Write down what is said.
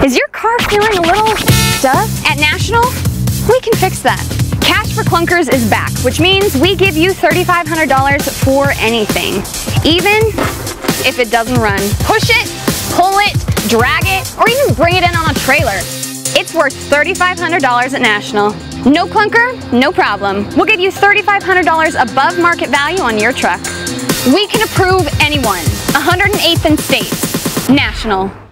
Is your car feeling a little stuck? At National, we can fix that. Cash for Clunkers is back, which means we give you $3,500 for anything, even if it doesn't run. Push it, pull it, drag it, or even bring it in on a trailer. It's worth $3,500 at National. No clunker, no problem. We'll give you $3,500 above market value on your truck. We can approve anyone. 108th in state. National.